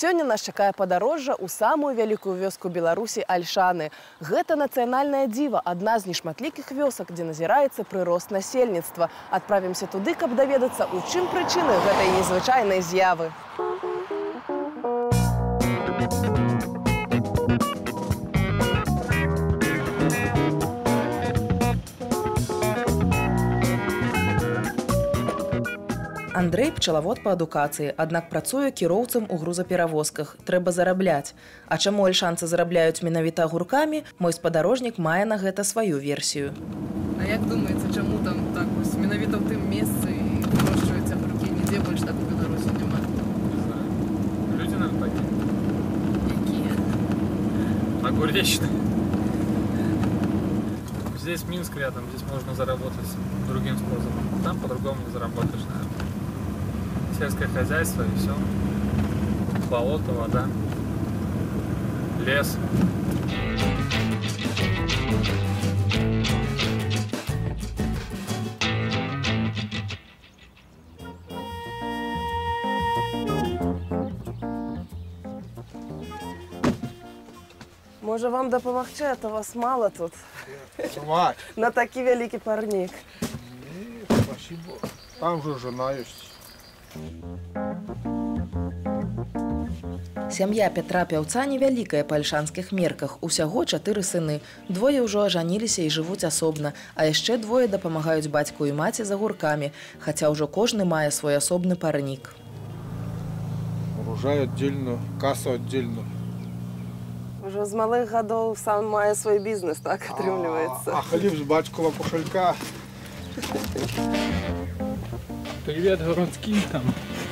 Сёння нас чакае падарожжа ў самую вялікую вёску Беларусі Альшаны. Гэта нацыянальнае дзіва, адна з нешматлікіх вёсак, дзе назіраецца прырост насельніцтва. Адправімся туды, каб даведацца, у чым прычыны гэтай незвычайнай з'явы. Андрэй пчалавод па адукацыі, аднак працуе кіроўцам у грузаперавозках. Трэба зарабляць. А чаму альшанцы зарабляюць менавіта агуркамі, мой спадарожнік мае на гэта сваю версію. А як думаеце, чаму там так вось менавіта ў тым месцы і вырошчваюць агуркі? Нідзе больш так у Беларусі няма? Не знаю. Людзі, наверное, такія. Якія? Огуречные. Здесь Минск рядом, здесь можно заработать другим способом. Там по-другому не заработаешь, наверное. Сельское хозяйство и все. Болото, вода, лес. Можа, вам дапамагчы, а то вас мала тут. На такі вялікі парнік. Спасибо. Там же жена есть. Сям'я Петра Пяўца невялікая па альшанскіх мерках. Усяго 4 сыны. Двое ўжо ажаніліся і жывуць асобна, а яшчэ двое дапамагаюць бацьку і маці з агуркамі, хаця ўжо кожны мае свой асобны парнік. Урожай отдельно, касса отдельно. Ужо з малых гадоў сам мае свой бізнес, так атрымліваецца. А хлеб з бацькова кошелька. Привет городским там.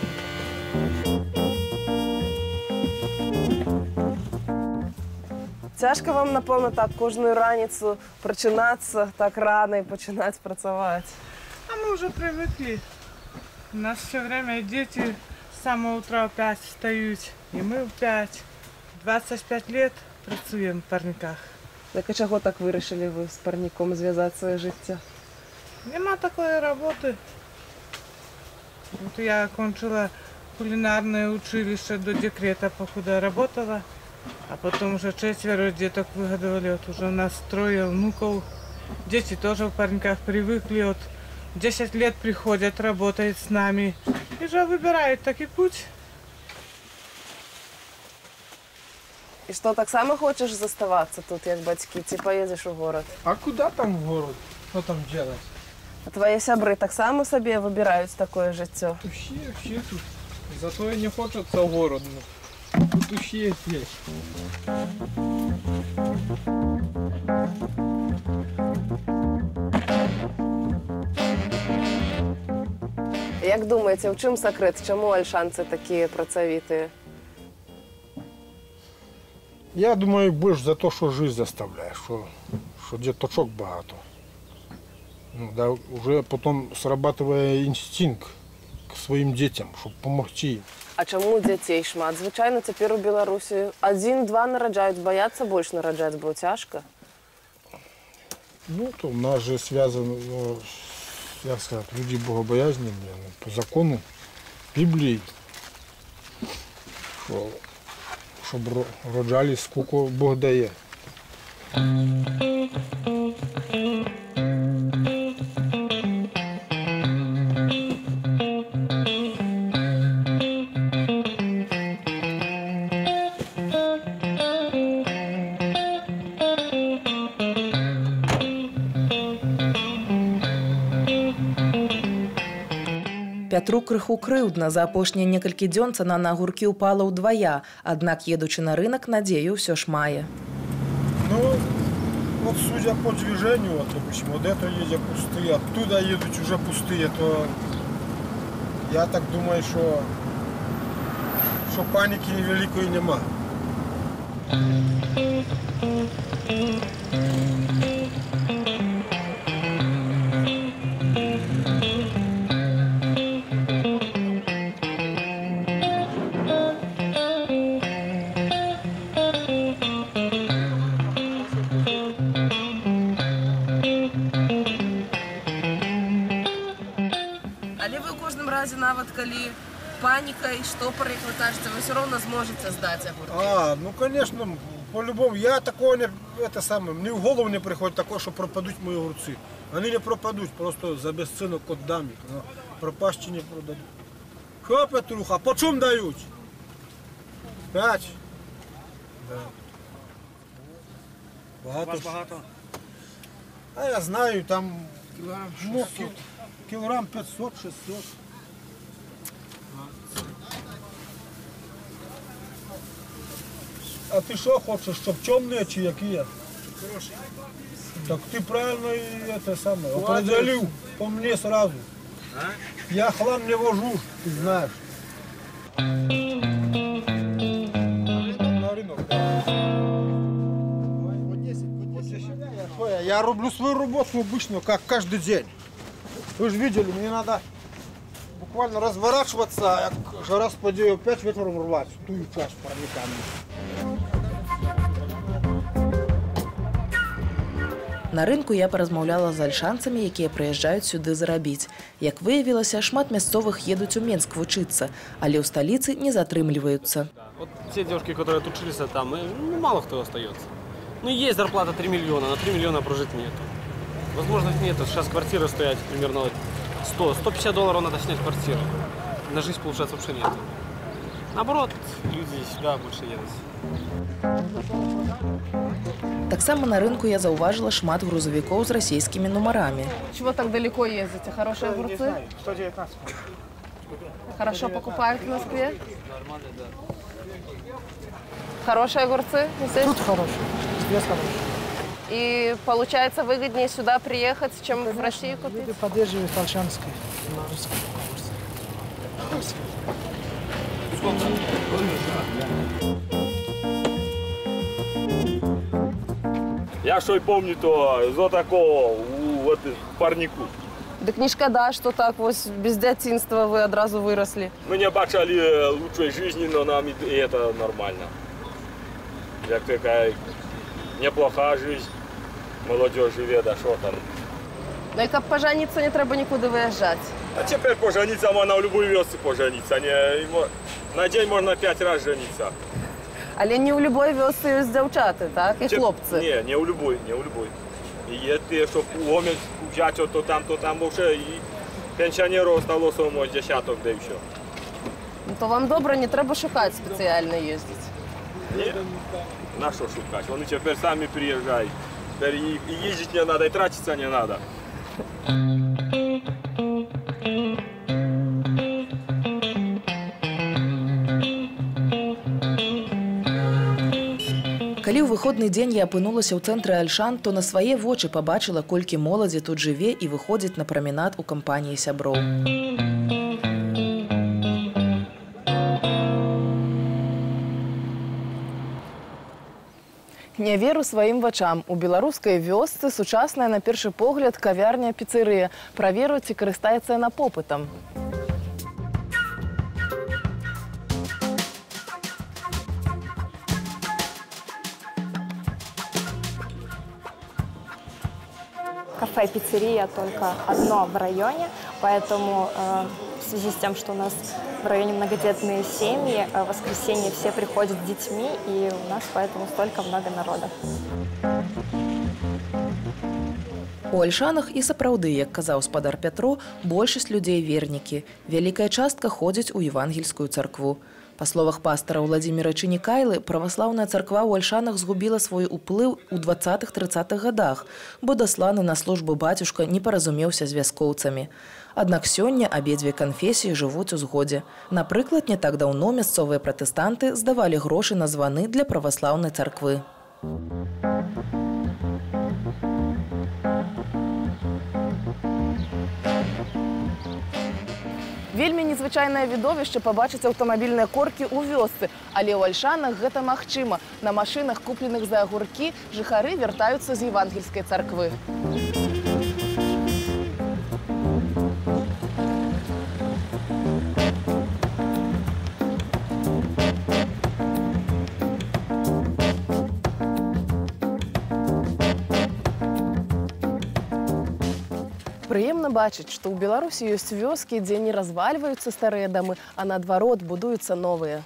Цяжка вам, напэўна, так кожную раніцу прачынацца так рана і пачынаць працаваць. А мы уже привыкли. У нас все время дети с самого утра в 5 встают, и мы в 5. 25 лет працуем в парниках. Так а чаго так вырашылі вы з парніком звязаць сваё жыццё? Нема такой работы. Вот я окончила кулинарное училище до декрета, покуда работала. А потом уже 4 деток выгодовали. Вот уже у нас 3 внуков. Дети тоже в парниках привыкли. Вот 10 лет приходят, работают с нами. И уже выбирают такой путь. І што, таксама хочаш заставацца тут, як бацькі, ці паедзеш у горад? А куда там в город? Что там делать? А твае сябры таксама сабе выбіраюць такое жыццё? Все тут. Зато и не хочется в город. Тут все есть. Як думаеце, ў чым сакрэт? Чаму альшанцы такія працавітыя? Я думаю, больше за то, что жизнь заставляешь, что деточок багато. Ну, да, уже потом срабатывая инстинкт к своим детям, чтобы помогти им. А чаму дзяцей шмат? Звычайна цяпер у Беларусі 1-2 нараджаюць, бояцца больш нараджаць, бо цяжка. Ну, то у нас же связано, як сказать, люди богобоязненные, по закону Библии, чтобы роджались, сколько Бог дает. Пятру крыху крыўдна. За апошнія некалькі дзён цана на агуркі ўпала ўдвая, аднак, едучы на рынок, надзею ўсё ж мае. Ну, вот судя по движению, вот, допустим, вот это едет пустые, оттуда едут уже пустые, то я так думаю, что паники великої нема. Але вы ў кожным разе, нават калі паникой, штопорик, вы кажете, вы все равно сможете сдать огурцы? Ну конечно, по-любому. Я такого не, это самое, мне в голову не приходит такое, что пропадут мои огурцы. Они не пропадут, просто за бесценок отдам их. Но пропасть не продадут. Что, Петруха, по чем дают? 5. Да. Багато. А я знаю, там килограмм 500-600. А ты что хочешь, чтобы темные чи какие? Хорошие. Так ты правильно и это самое определил по мне сразу. А? Я хлам не вожу, ты знаешь. Я роблю свою работу обычно, как каждый день. Вы же видели, мне надо буквально разворачиваться, а жара спадет, опять ветром рвать. Тую часть парниками. На рынку я паразмаўляла з альшанцамі, якія прыязджаюць сюды зарабіць. Як выявілася, шмат мясцовых едуць у Менск вучыцца, але ў сталіцы не затрымліваюцца. Вот те девушки, которые отучились там, мало кто остается. Ну, есть зарплата 3 миллиона, на 3 миллиона прожить нет. Возможности нет. Сейчас квартиры стоят примерно $100-150 надо снять квартиру. На жизнь, получается, вообще нет. Наоборот, люди сюда больше едут. Таксама на рынку я заўважыла шмат грузовиков с российскими номерами. Чего так далеко ездите? Хорошие огурцы? 119. Хорошо покупают в Москве? Нормально, да. Хорошие огурцы? Здесь? Тут хорошие, здесь хорошие. И получается выгоднее сюда приехать, чем в Россию купить? Люди поддерживают альшанской, белорусской огурцы. Я що й пам'ятаю, то за такого у парнику. Да книжка, да, что так вот без детства вы одразу выросли. Мы не бачили лучшей жизни, но нам и это нормально. Як такая неплохая жизнь, молодежь живет, а что там. Ну и как пожениться, не треба никуда выезжать. А теперь пожениться можно в любой вёсце пожениться. На день можно 5 раз жениться. Але не у любой вёсцы есть девчата, так? И хлопцы. Не у любой. И если, чтобы ломить, взять то там вообще и пенсионеров осталось само десяток, да и все. Ну, то вам добре, не треба шукать специально ездить. Нет, на что шукать? Они теперь сами приезжают. Теперь и ездить не надо, и тратиться не надо. Калі ў выходны дзень я апынулася ў цэнтры Альшан, то на свае вочы пабачыла, колькі моладзі тут жыве і выходзіць на праменад у кампаніі сяброў. Не веру сваім вачам. У беларускай вёсцы сучасная на першы погляд кавярня-піцэрыя. Праверу, ці карыстаецца яна попытам. Кафе-пиццерия только одно в районе, поэтому в связи с тем, что у нас в районе многодетные семьи, в воскресенье все приходят с детьми, и у нас поэтому столько много народа. У Альшанах і сапраўды, як казаў спадар Пятро, большасць людзей вернікі. Вялікая частка ходзіць у евангельскую царкву. Па словах пастара Владзіміра Чынікайлы, праваслаўная царква ў Альшанах згубіла свой уплыў у 20-30-х годах, бо дасланы на службу бацюшка не паразумеўся з вяскоўцамі. Аднак сёння абедзве канфесіі жывуць у згодзе. Напрыклад, не так даўно мясцовыя пратэстанты здавалі грошы на званы для праваслаўнай царквы. Вельмі незвычайнае відовішча пабачыць аўтамабільныя коркі ў вёсцы, але ў Альшанах гэта магчыма. На машынах, купленых за агуркі, жыхары вяртаюцца з евангельскай царквы. Прыемна бачыць, што ў Беларусі ёсць вёскі, дзе не развальваюцца старыя дамы, а наадварот будуюцца новыя.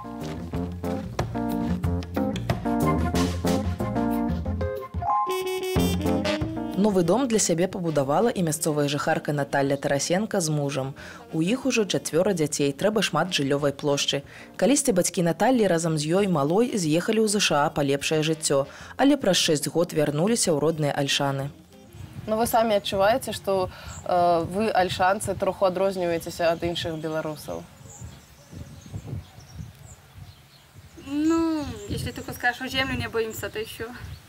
Новы дом для сябе пабудавала і мясцовая жыхарка Наталля Тарасенка з мужам. У іх ужо 4 дзяцей, трэба шмат жыллёвай плошчы. Калісьці бацькі Наталлі разам з ёй малой з'ехалі ў ЗША па лепшае жыццё, але праз 6 год вярнуліся ў родныя Альшаны. Ну вы самі адчуваеце, што вы, альшанцы, троху адрозніваецеся ад іншых беларусаў? Ну, если только скажешь, землю не боимся, то еще.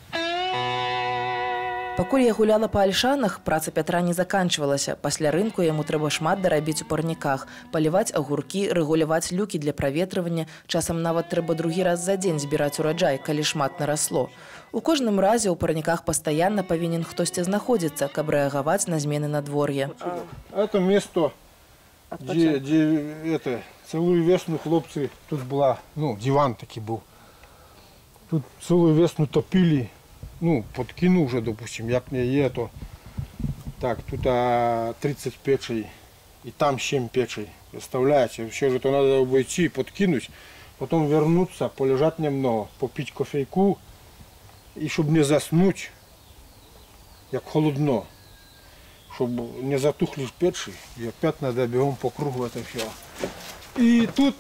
Пакуль я гуляла па Альшанах, праца Пятра не заканчвалася. Пасля рынку яму трэба шмат дарабіць у парніках, паліваць агуркі, рэгуляваць люкі для праветрывання, часам нават трэба другі раз за дзень збіраць ураджай, калі шмат нарасло. У кожным разе ў парніках пастаянна павінен хтосьці знаходзіцца, каб рэагаваць на змены надвор'я. Это место, где целую весну хлопцы, тут была, диван таки был. Тут целую весну топили. Под кину уже, допустим, як не є, то так, тут 30 печей, и там 7 печей, представляете, все же то надо обойти, подкинуть, потом вернуться, полежать немного, попить кофейку, и чтобы не заснуть, як холодно, чтобы не затухли печи, и опять надо бегом по кругу это все. И тут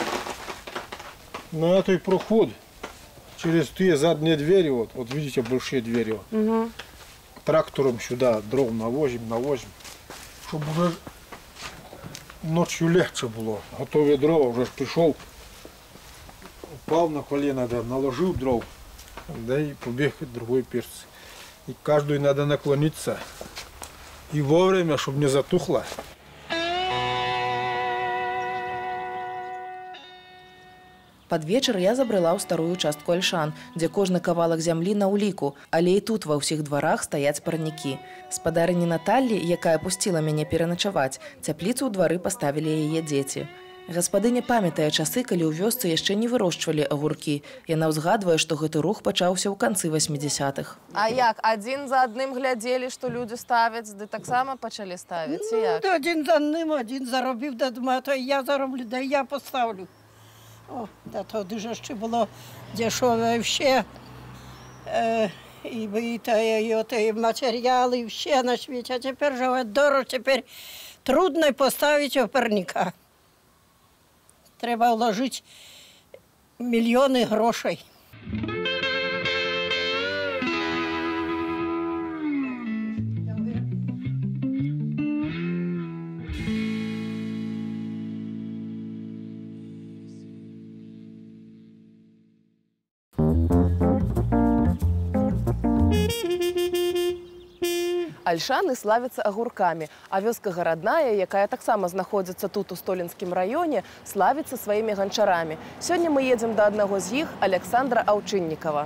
на этой проход, через те задние двери, вот видите, большие двери. Угу. Трактором сюда дров навозим, чтобы уже ночью легче было. Готовые дрова, уже пришел, упал на колено, наложил дров, да и побег к другой перце. И каждую надо наклониться и вовремя, чтобы не затухло. Пад вечар я забрала ў старую частку Альшан, дзе кожны кавалак зямлі на ўліку, але і тут ва ўсіх дварах стаяць парнікі. Спадарыні Наталлі, якая пусціла мяне пераначаваць, цяпліцу ў двары паставілі яе дзеці. Гаспадыня памятае часы, калі ў вёсцы яшчэ не вырошчвалі агуркі. Яна ўзгадвае, што гэты рух пачаўся ў канцы 80-х. А як, адзін за адным глядзелі, што людзі ставяць, ды таксама пачалі ставіць? Адзін за адным, адзін заробіў, да думаю, то я зароблю, да я поставлю. Да тоді ж ще було дешеве все, і матеріали, і все на світі. А тепер же дорого, тепер трудно поставити парника. Треба вложити мільйони грошей. Альшаны славяцца агуркамі, а вёска Гарадная, якая таксама знаходзіцца тут у Столінскім раёне, славіцца сваімі ганчарамі. Сёння мы едзем да аднаго з іх, Александра Аўчыннікава.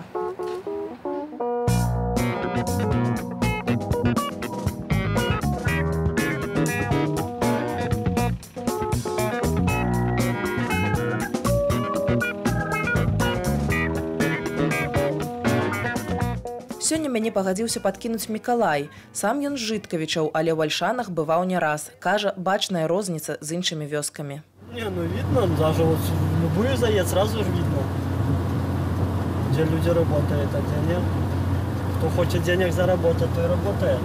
Сёння мяне пагадзіўся падкінуць Мікалай. Сам ён з Жыткавічаў, але ў Альшанах бываў не раз. Кажа, бачная розніца з іншымі вёскамі. Видно, даже вот в любую заедь сразу же видно, где люди работают, а где нет. Кто хочет денег заработать, то и работает.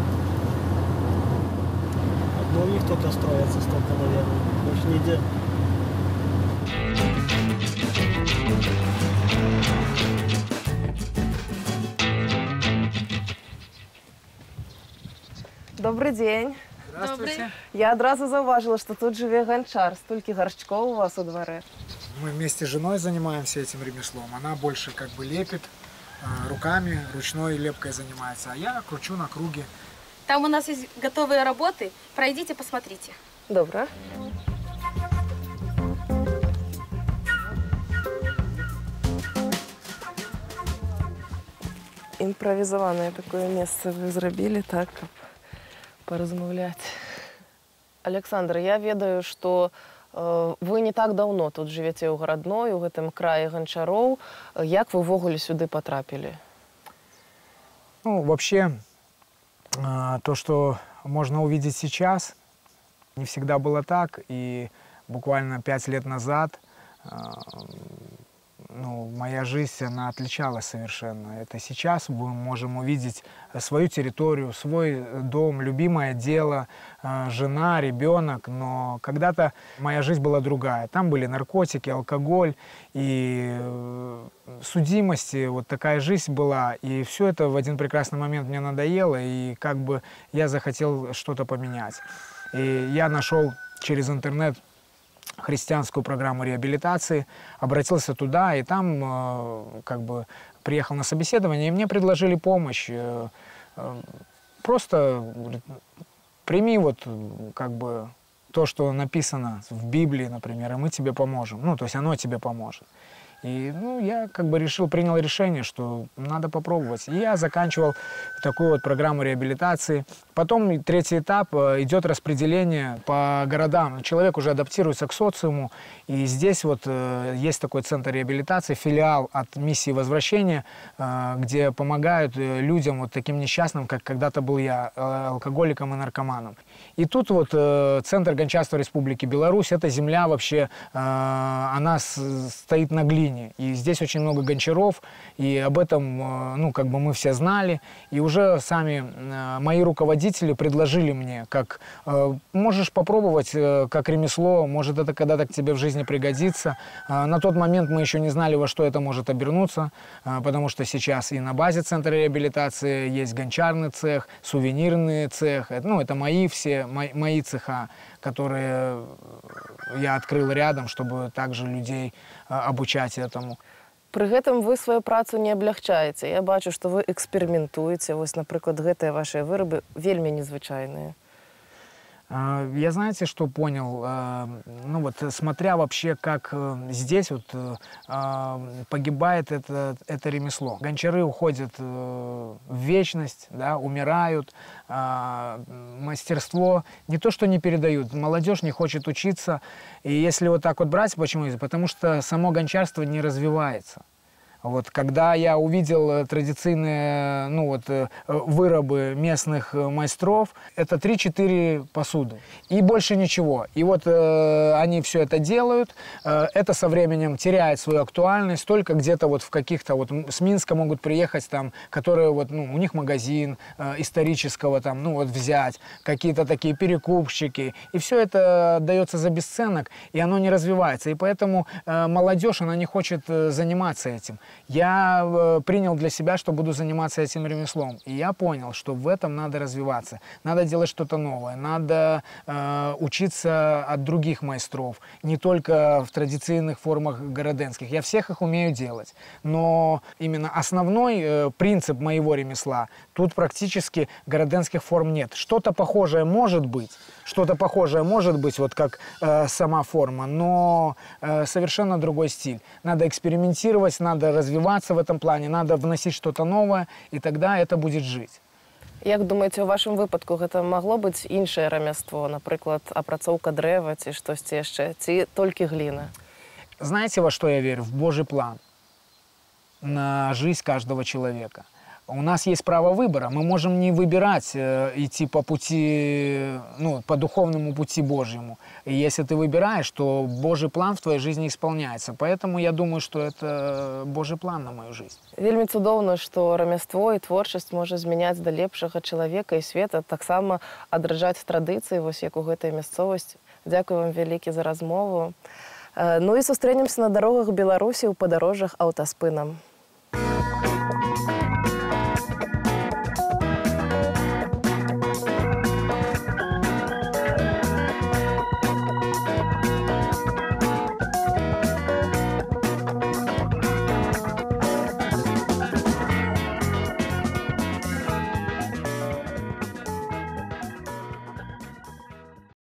Одно у них только строится, столько, наверное, больше нигде. Добрый день. Здравствуйте. Я одразу заўважила, что тут живе ганчар. Столько горшков у вас у дворе. Мы вместе с женой занимаемся этим ремеслом. Она больше как бы лепит руками, ручной лепкой занимается, а я кручу на круге. Там у нас есть готовые работы. Пройдите, посмотрите. Добро. Импровизованное такое место вы зрабілі, так, каб паразмаўляць. Александр, я ведаю, што вы не так давно тут живете ў Гарадной, у гэтым краі ганчароў. Як вы ўвогуле сюды потрапілі? Ну, вообще, то, что можно увидеть сейчас. Не всегда было так, и буквально 5 лет назад моя жизнь, она отличалась совершенно. Это сейчас мы можем увидеть свою территорию, свой дом, любимое дело, жена, ребенок. Но когда-то моя жизнь была другая. Там были наркотики, алкоголь и судимости. Вот такая жизнь была. И все это в один прекрасный момент мне надоело, и как бы я захотел что-то поменять. И я нашел через интернет христианскую программу реабилитации, обратился туда, и там как бы приехал на собеседование, и мне предложили помощь. Просто говорит, прими вот как бы то, что написано в Библии, например, и мы тебе поможем. Ну, то есть оно тебе поможет. И я как бы принял решение, что надо попробовать. И я заканчивал такую вот программу реабилитации. Потом третий этап, идет распределение по городам. Человек уже адаптируется к социуму. И здесь вот есть такой центр реабилитации, филиал от миссии возвращения, где помогают людям вот таким несчастным, как когда-то был я, алкоголиком и наркоманом. И тут вот центр гончарства Республики Беларусь, эта земля вообще, она стоит на глине. И здесь очень много гончаров, и об этом, как бы мы все знали. И уже сами мои руководители предложили мне, как можешь попробовать как ремесло, может это когда-то к тебе в жизни пригодится. На тот момент мы еще не знали, во что это может обернуться, потому что сейчас и на базе центра реабилитации есть гончарный цех, сувенирный цех. Это мои цеха, которые я открыл рядом, чтобы также людей обучать этому. Пры гэтым вы сваю працу не аблягчаеце. Я бачу, што вы эксперыментуеце. Вось, напрыклад, гэтыя вашыя вырабы вельмі незвычайныя. Я, знаете, что понял? Смотря вообще, как здесь погибает это ремесло. Гончары уходят в вечность, да, умирают. Мастерство не то, что не передают, молодежь не хочет учиться. И если вот так вот брать, почему? Потому что само гончарство не развивается. Вот, когда я увидел традиционные вырабы местных майстров, это 3-4 посуды и больше ничего. И вот они все это делают, это со временем теряет свою актуальность, только где-то вот в каких-то, вот с Минска могут приехать там, которые вот, у них магазин исторического там, взять, какие-то такие перекупщики, и все это дается за бесценок, и оно не развивается. И поэтому молодежь, она не хочет заниматься этим. Я принял для себя, что буду заниматься этим ремеслом. И я понял, что в этом надо развиваться. Надо делать что-то новое. Надо учиться от других майстров. Не только в традиционных формах городенских. Я всех их умею делать. Но именно основной принцип моего ремесла, тут практически городенских форм нет. Что-то похожее может быть. Вот как сама форма, но совершенно другой стиль. Надо экспериментировать, надо развиваться в этом плане, надо вносить что-то новое, и тогда это будет жить. Як думаеце, у вашым выпадку гэта магло быць іншае рамяство, напрыклад, апрацоўка дрэва ці штосьці яшчэ, ці толькі гліна? Знаете, во что я верю? В Божий план на жизнь каждого человека. У нас есть право выбора. Мы можем не выбирать идти по пути, по духовному пути Божьему. И если ты выбираешь, то Божий план в твоей жизни исполняется. Поэтому я думаю, что это Божий план на мою жизнь. Вельмі цудоўна, што рамяство і творчасць можа змяняць да лепшага чалавека і света, таксама адраджаць традыцыі, вось як у гэтай мясцовасці. Дзякую вам вялікі за размову. І сустрэнемся на дарогах Беларусі ў падарожжах аўтаспынам.